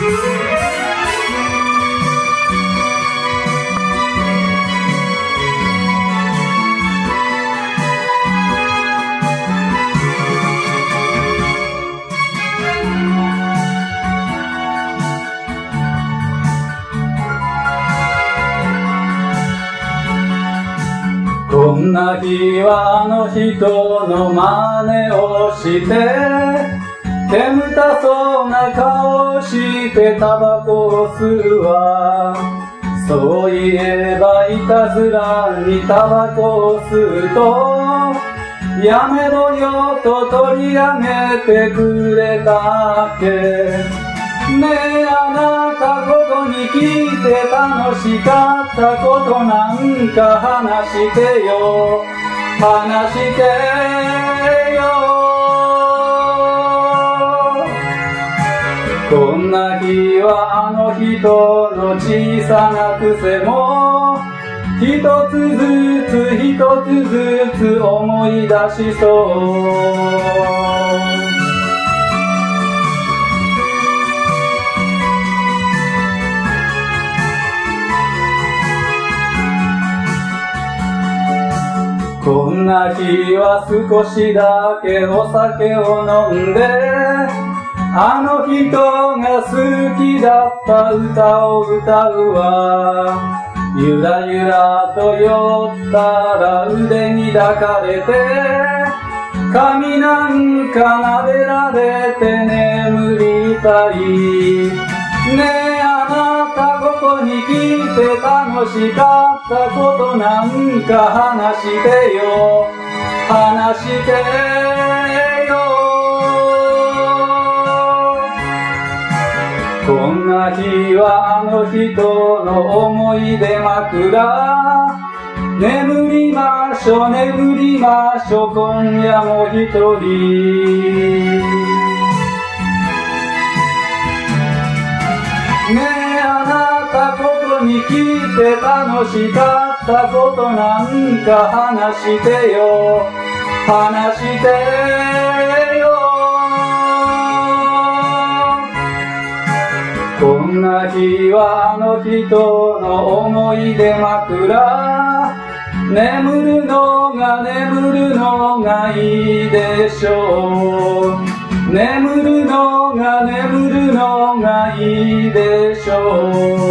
こんな日はあの人の真似をして煙たそうな顔をしてタバコを吸うわ。そういえばいたずらにタバコを吸うとやめろよと取り上げてくれたっけ。ねえあなたここに来て楽しかったことなんか話してよ、話してよ。こんな日はあの人の小さな癖も一つずつ一つずつ思い出しそう。こんな日は少しだけお酒を飲んであの人が好きだった歌を歌うわ。ゆらゆらと酔ったら腕に抱かれて髪なんか撫でられて眠りたい。ねえあなたここに来て楽しかったことなんか話してよ、話してよ。こんな日はあの人の思い出枕眠りましょ眠りましょ今夜も一人。ねえあなたここに来て楽しかったことなんか話してよ、話してよ。こんな日はあの人の思い出枕眠るのがいいでしょう。眠るのがいいでしょう。